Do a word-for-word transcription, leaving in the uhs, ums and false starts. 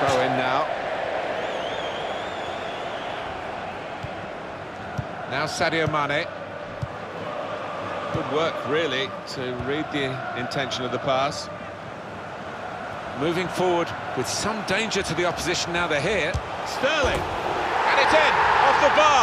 Throw in now. Now Sadio Mane. Good work, really, to read the intention of the pass. Moving forward with some danger to the opposition now they're here. Sterling. And it's in, off the bar.